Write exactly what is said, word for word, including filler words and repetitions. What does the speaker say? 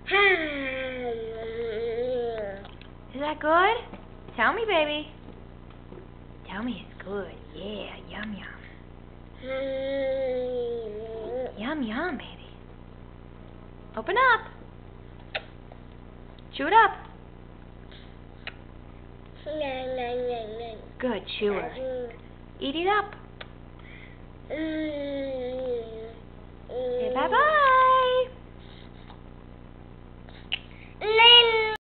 Is that good? Tell me, baby. Tell me it's good. Yeah, yum yum. Yum yum, baby. Open up. Chew it up. Good chewer. Eat it up. Say bye bye.